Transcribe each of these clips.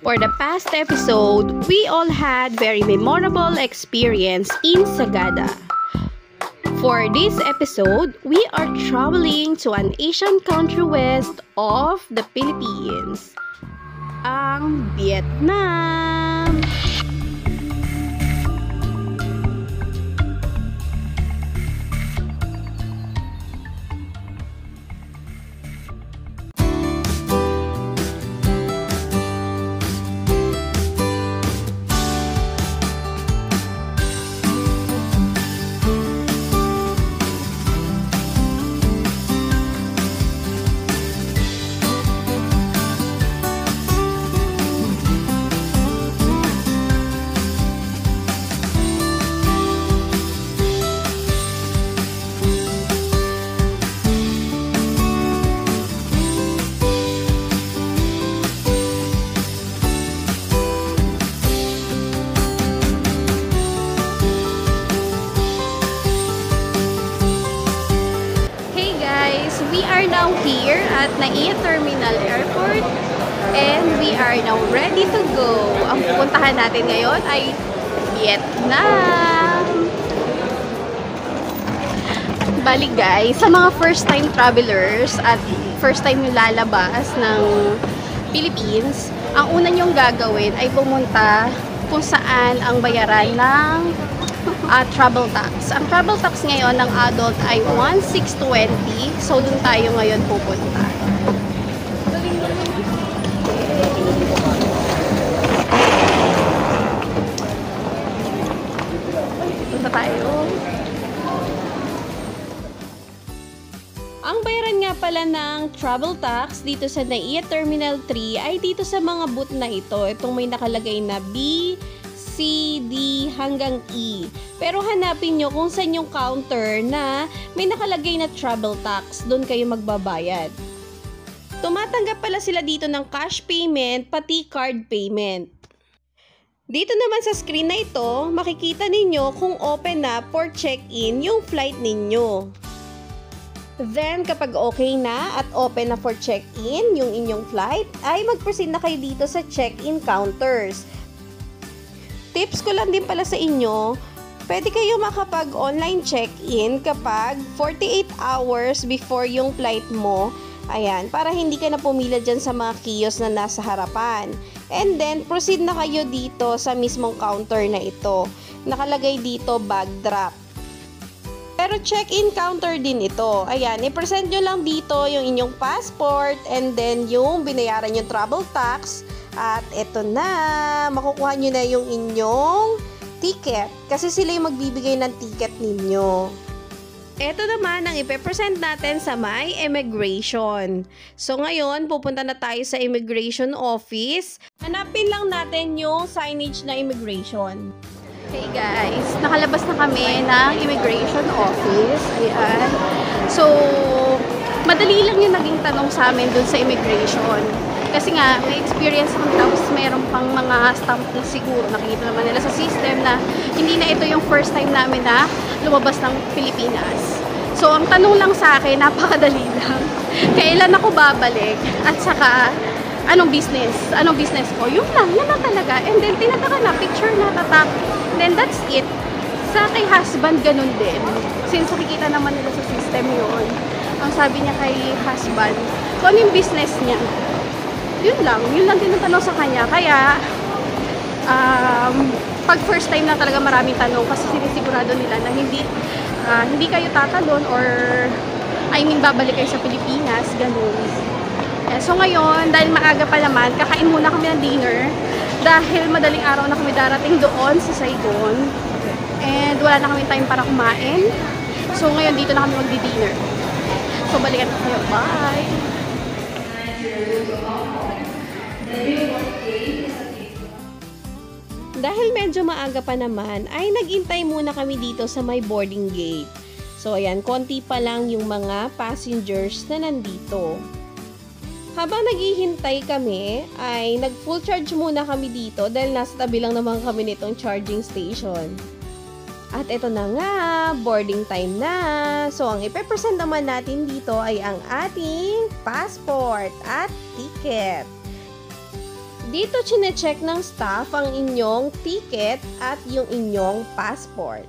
For the past episode, we all had very memorable experience in Sagada. For this episode, we are traveling to an Asian country west of the Philippines, ang Vietnam. We are now here at Naiya Terminal Airport and we are now ready to go. Ang pupuntahan natin ngayon ay Vietnam. Bali guys, sa mga first time travelers at first time nyo lalabas ng Philippines, ang una nyong gagawin ay pumunta kung saan ang bayaran ng travel tax. Ang travel tax ngayon ng adult ay 1,620. So, dun tayo ngayon pupunta. Punta tayo. Ang bayaran nga pala ng travel tax dito sa Naiya Terminal 3 ay dito sa mga booth na ito. Itong may nakalagay na B, C, D hanggang E. Pero hanapin nyo kung saan yung counter na may nakalagay na travel tax. Doon kayo magbabayad. Tumatanggap pala sila dito ng cash payment pati card payment. Dito naman sa screen na ito, makikita ninyo kung open na for check-in yung flight ninyo. Then, kapag okay na at open na for check-in yung inyong flight, ay mag-proceed na kayo dito sa check-in counters. Tips ko lang din pala sa inyo, pwede kayo makapag-online check-in kapag 48 hours before yung flight mo. Ayan, para hindi ka na pumila dyan sa mga kiosk na nasa harapan. And then, proceed na kayo dito sa mismong counter na ito. Nakalagay dito, bag drop. Pero check-in counter din ito. Ayan, i-present nyo lang dito yung inyong passport and then yung binayaran yung travel tax. At eto na, makukuha nyo na yung inyong ticket. Kasi sila yung magbibigay ng ticket ninyo. Eto naman ang ipe-present natin sa may immigration. So ngayon, pupunta na tayo sa immigration office. Hanapin lang natin yung signage na immigration. Hey guys, nakalabas na kami ng immigration office. Ayan. So, madali lang yung naging tanong sa amin dun sa immigration. Kasi nga, may experience kami tapos mayroon pang mga stamp na siguro. Nakikita naman nila sa system na hindi na ito yung first time namin na lumabas ng Pilipinas. So, ang tanong lang sa akin, napakadali lang. Kailan ako babalik? At saka, anong business? Anong business ko? Yun lang talaga. And then, tinataka na, picture na, tatak. Then, that's it. Sa kay husband, ganun din. Since nakikita naman nila sa system yun. Ang sabi niya kay husband, kung ano yung business niya. Yun lang din ang tanong sa kanya. Kaya, pag first time lang talaga maraming tanong kasi sinisigurado nila na hindi kayo tatalon or babalik kayo sa Pilipinas, ganun. So ngayon, dahil maaga pa naman, kakain muna kami ng dinner dahil madaling araw na kami darating doon sa Saigon and wala na kami time para kumain. So ngayon, dito na kami magdi-dinner. So balikan ko kayo. Bye! Dahil medyo maaga pa naman, ay nag-intay muna kami dito sa may boarding gate. So ayan, konti pa lang yung mga passengers na nandito. Habang naghihintay kami, ay nag-full charge muna kami dito dahil nasa tabi lang naman kami nitong charging station. At ito na nga, boarding time na. So, ang ipepresent naman natin dito ay ang ating passport at ticket. Dito chine-check ng staff ang inyong ticket at yung inyong passport.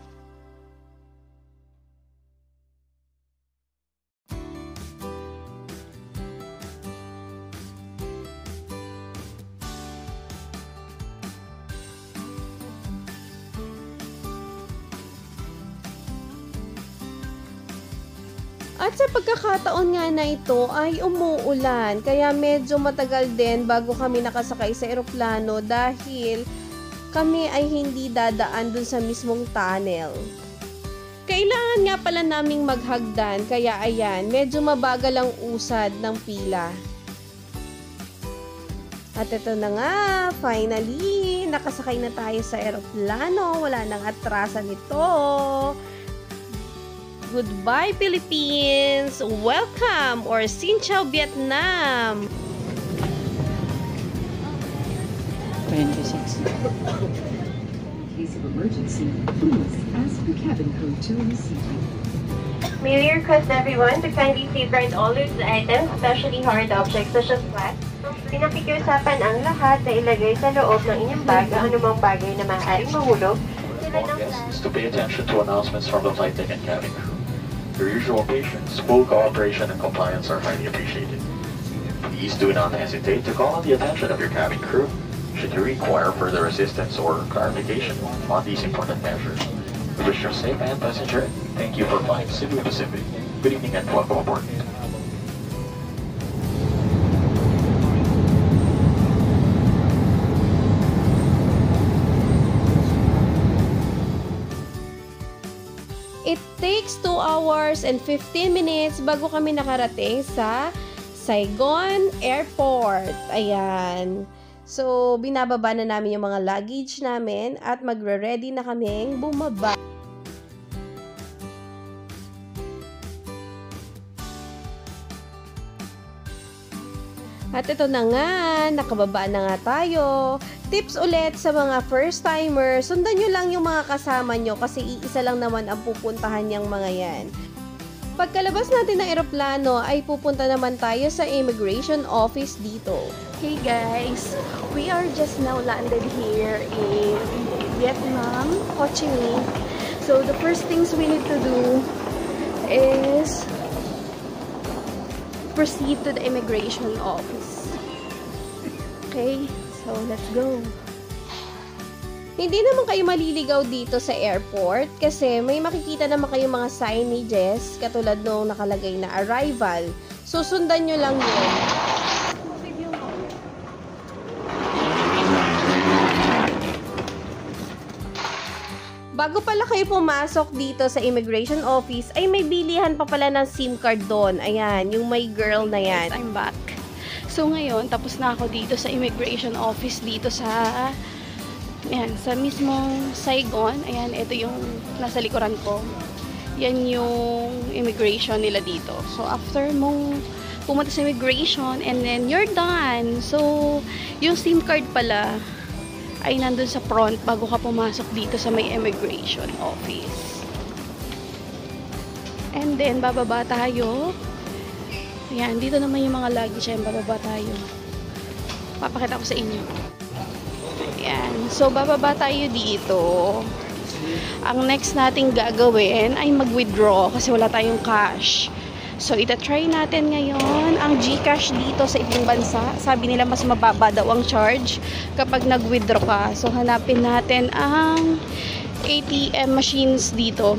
At sa pagkakataon nga na ito ay umuulan, kaya medyo matagal din bago kami nakasakay sa eroplano dahil kami ay hindi dadaan dun sa mismong tunnel. Kailangan nga pala naming maghagdan, kaya ayan, medyo mabagal ang usad ng pila. At ito na nga, finally, nakasakay na tayo sa eroplano, wala nang atrasan ito. Goodbye Philippines! Welcome or Xin Chào Vietnam! 26. Case of emergency, please ask the cabin crew to receive you. May we request everyone to kindly safeguard all loose items, especially hard objects such as glass. Pinakikiusapan ang lahat na ilagay sa loob ng inyong bag ang anumang bagay na maaaring mahulog. All guests to pay attention to announcements from the flight deck and cabin crew. Your usual patience, full cooperation, and compliance are highly appreciated. Please do not hesitate to call on the attention of your cabin crew should you require further assistance or clarification on these important measures. We wish you a safe and passenger. Thank you for flying Cebu Pacific. Good evening and welcome aboard. It takes 2 hours and 15 minutes bago kami nakarating sa Saigon Airport. Ayan. So, binababa na namin yung mga luggage namin at magre-ready na kaming bumaba. At ito na nga, nakababa na nga tayo. Tips ulit sa mga first-timer, sundan nyo lang yung mga kasama nyo kasi iisa lang naman ang pupuntahan niyang mga yan. Pagkalabas natin ng eroplano ay pupunta naman tayo sa immigration office dito. Hey guys, we are just now landed here in Vietnam, Ho Chi Minh. So the first things we need to do is proceed to the immigration office. Okay, so let's go. Hindi naman kayo maliligaw dito sa airport kasi may makikita naman kayo mga signages katulad nung nakalagay na arrival. Susundan nyo lang yun. Bago pala kayo pumasok dito sa immigration office, ay may bilihan pa pala ng SIM card doon. Ayan, yung may girl na yan. I'm back. So ngayon, tapos na ako dito sa immigration office dito sa ayan, sa mismong Saigon. Ayan, ito yung nasa likuran ko. Yan yung immigration nila dito. So after mong pumunta sa immigration and then you're done. So yung SIM card pala ay nandun sa front bago ka pumasok dito sa may immigration office. And then, bababa tayo. Ayan, dito naman yung mga luggage. Ayan, bababa tayo. Papakita ko sa inyo. Ayan. So, bababa tayo dito. Ang next nating gagawin ay mag-withdraw kasi wala tayong cash. So, ita-try natin ngayon ang GCash dito sa ibang bansa. Sabi nila mas mababa daw ang charge kapag nag-withdraw ka. So, hanapin natin ang ATM machines dito.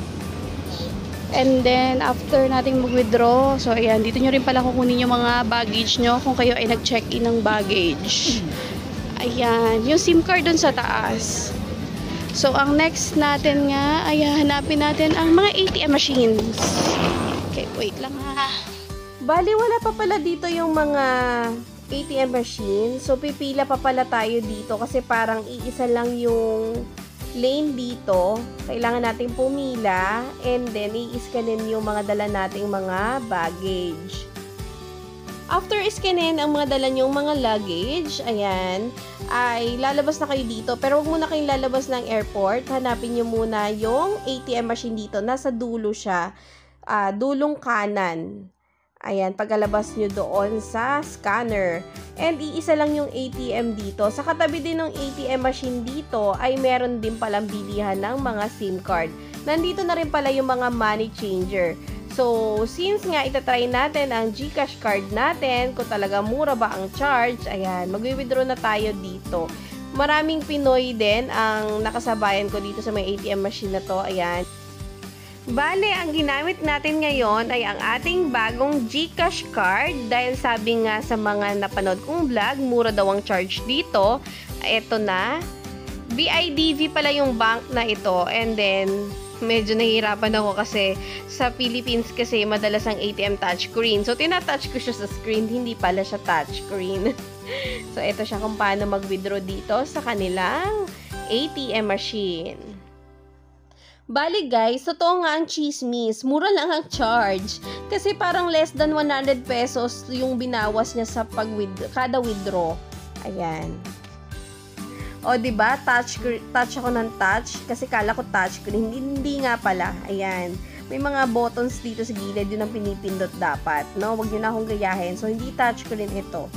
And then, after nating mag-withdraw, so, ayan, dito nyo rin pala kukunin yung mga baggage nyo kung kayo ay nag-check-in ng baggage. Ayan, yung SIM card dun sa taas. So, ang next natin nga ay hanapin natin ang mga ATM machines. Okay, wait lang ha. Bali, wala pa pala dito yung mga ATM machine. So, pipila pa pala tayo dito kasi parang iisa lang yung lane dito. Kailangan nating pumila and then i-scanin yung mga dala nating mga baggage. After i-scanin ang mga dala nyong mga luggage, ayan, ay lalabas na kayo dito. Pero huwag muna kayong lalabas ng airport. Hanapin nyo muna yung ATM machine dito. Nasa dulo siya. Dulong kanan. Ayan, pagkalabas nyo doon sa scanner. And iisa lang yung ATM dito. Sa katabi din ng ATM machine dito ay meron din palang bilihan ng mga SIM card. Nandito na rin pala yung mga money changer. So, since nga itatry natin ang GCash card natin, kung talaga mura ba ang charge, ayan, magwi-withdraw na tayo dito. Maraming Pinoy din ang nakasabayan ko dito sa may ATM machine na to, ayan. Bale, ang ginamit natin ngayon ay ang ating bagong GCash card dahil sabi nga sa mga napanood kong vlog, mura daw ang charge dito. Ito na. BIDV pala yung bank na ito, and then medyo nahihirapan ako kasi sa Philippines kasi madalas ang ATM touchscreen. So, tinatouch ko siya sa screen, hindi pala siya touchscreen. So, ito siya kung paano mag-withdraw dito sa kanilang ATM machine. Bali guys, totoo nga ang chismis. Mura lang ang charge. Kasi parang less than 100 pesos yung binawas niya sa kada withdraw. Ayan. O, diba? Touch ako ng touch. Kasi kala ko touchscreen. Hindi nga pala. Ayan. May mga buttons dito sa gilid. Yun ang pinipindot dapat. No? Huwag nyo na akong gayahin. So, hindi touchscreen ito.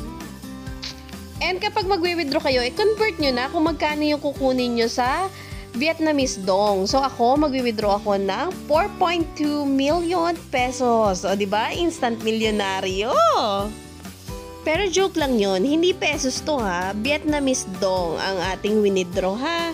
And kapag magwi-withdraw kayo, i-convert nyo na kung magkano yung kukunin nyo sa Vietnamese dong. So, ako, magwi-withdraw ako ng 4.2 million pesos. O, diba? Instant milyonaryo. Pero joke lang yon, hindi pesos to ha. Vietnamese dong ang ating withdraw ha.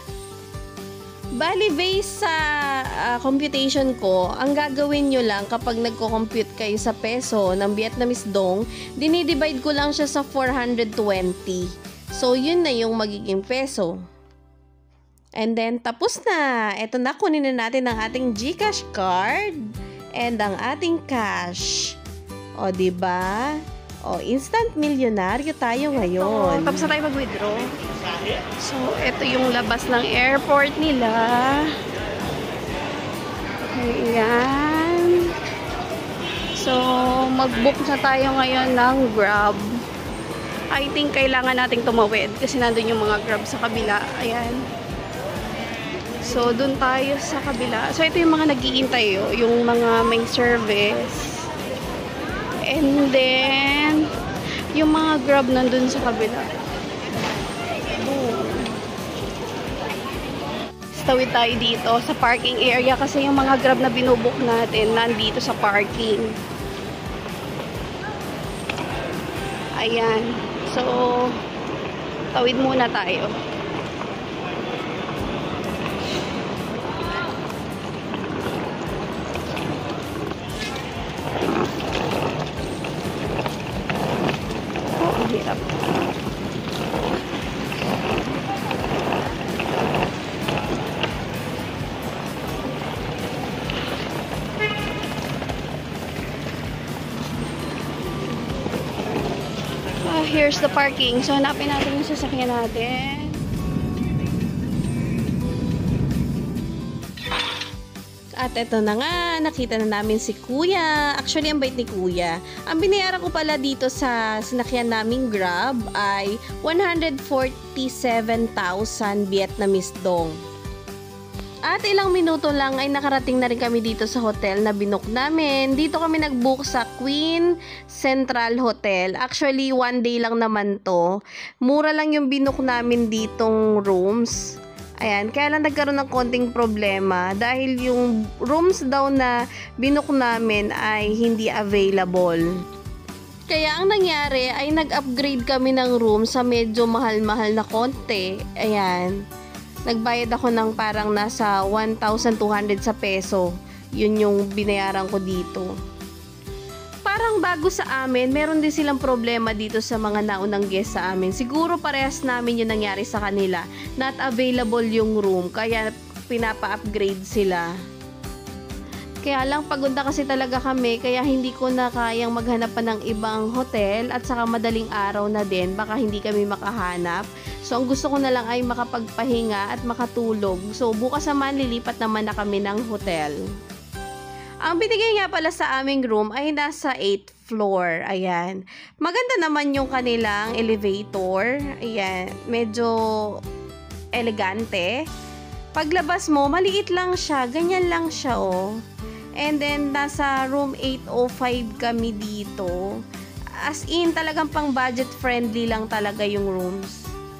Bali, based sa computation ko, ang gagawin nyo lang kapag nagko-compute kayo sa peso ng Vietnamese dong, dinidivide ko lang siya sa 420. So, yun na yung magiging peso. And then, tapos na. Ito na, kunin na natin ang ating GCash card and ang ating cash. O, diba? O, instant milyonaryo tayo ngayon. Tapos na tayo mag-withdraw. So, ito yung labas ng airport nila. Ayan. So, mag-book na tayo ngayon ng Grab. I think kailangan nating tumawid kasi nandun yung mga Grab sa kabila. Ayan. So, dun tayo sa kabila. So, ito yung mga nag-iintay, yung mga may service. And then, yung mga Grab nandun sa kabila. Tawid tayo dito sa parking area kasi yung mga Grab na binubook natin nandito sa parking. Ayan. So, tawid muna tayo. Hirap. Here's the parking. So, hanapin natin yung sasakyan natin. At eto na nga, nakita na namin si Kuya. Actually, ang bait ni Kuya. Ang binayaran ko pala dito sa sinakyan naming Grab ay 147,000 Vietnamese dong. At ilang minuto lang ay nakarating na rin kami dito sa hotel na binook namin. Dito kami nag-book sa Queen Central Hotel. Actually, 1 day lang naman to. Mura lang yung binook namin ditong rooms. Ayan, kaya lang nagkaroon ng konting problema dahil yung rooms daw na binook namin ay hindi available. Kaya ang nangyari ay nag-upgrade kami ng room sa medyo mahal-mahal na konti. Ayan. Nagbayad ako ng parang nasa 1,200 sa peso. Yun yung binayaran ko dito. Parang bago sa amin, meron din silang problema dito sa mga naunang guest sa amin. Siguro parehas namin yung nangyari sa kanila. Not available yung room, kaya pinapa-upgrade sila. Kaya lang pagod na kasi talaga kami, kaya hindi ko na kayang maghanap pa ng ibang hotel at saka madaling araw na din, baka hindi kami makahanap. So, ang gusto ko na lang ay makapagpahinga at makatulog. So, bukas naman lilipat naman na kami ng hotel. Ang binigay nga pala sa aming room ay nasa 8th floor. Ayan. Maganda naman yung kanilang elevator. Ayan. Medyo elegante. Paglabas mo, maliit lang siya. Ganyan lang siya, oh. And then, nasa room 805 kami dito. As in, talagang pang budget friendly lang talaga yung rooms.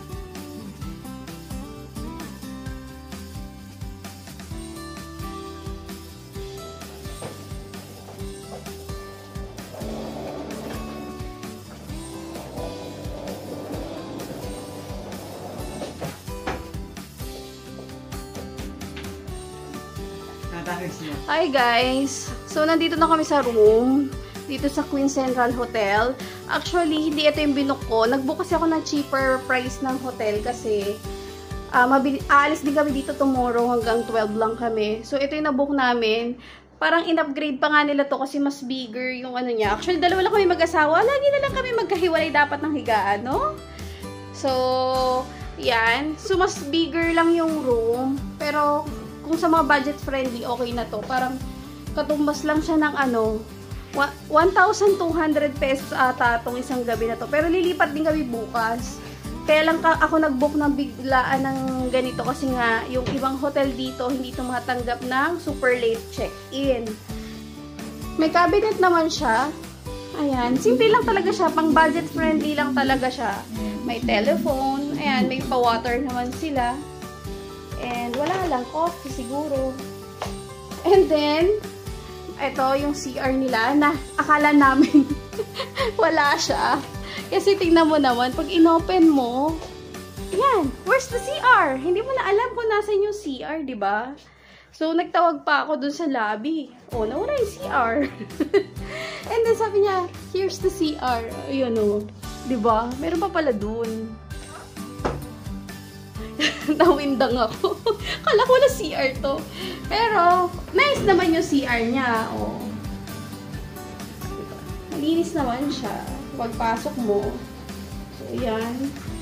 Hi guys! So, nandito na kami sa room. Dito sa Queen Central Hotel. Actually, hindi ito yung binook ko. Nag-book kasi ako ng cheaper price ng hotel kasi aalis din kami dito tomorrow hanggang 12 lang kami. So, ito yung nabook namin. Parang in-upgrade pa nga nila to kasi mas bigger yung ano niya. Actually, dalawa lang kami mag-asawa. Lagi na lang kami magkahiwalay dapat ng higaan, no? So, yan. So, mas bigger lang yung room. Pero, kung sa mga budget friendly, okay na to. Parang katumbas lang siya ng 1,200 pesos ata itong isang gabi na to. Pero lilipat din kami bukas. Kaya lang ako nag-book ng biglaan ng ganito kasi nga yung ibang hotel dito hindi ito makatanggap ng super late check-in. May cabinet naman siya. Ayan. Simple lang talaga siya. Pang budget friendly lang talaga siya. May telephone. Ayan. May pa-water naman sila. And wala lang, coffee siguro. And then, ito yung CR nila na akala namin wala siya. Kasi tingnan mo naman, pag inopen mo, yan, where's the CR? Hindi mo na alam kung nasan yung CR, di ba? So, nagtawag pa ako dun sa lobby. Oh, nawala yung CR. And then sabi niya, here's the CR. Ayun o, di ba? Meron pa pala dun. Nawindang ako. Kala ko na CR to. Pero, nice naman yung CR niya. Oh. Malinis naman siya. Pagpasok mo. So, yan.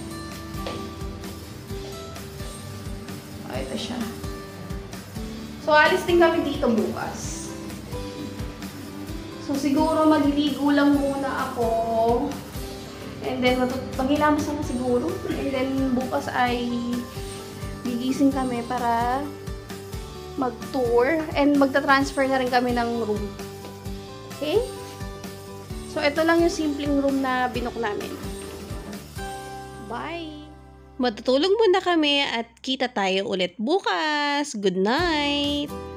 Oh, ito siya. So, alis din kami dito bukas. So, siguro maliligo lang muna ako. And then, maghilamos na siguro. And then, bukas ay gigising kami para mag-tour. And magta-transfer na rin kami ng room. Okay? So, ito lang yung simpleng room na binook namin. Bye! Matutulog muna kami at kita tayo ulit bukas. Good night!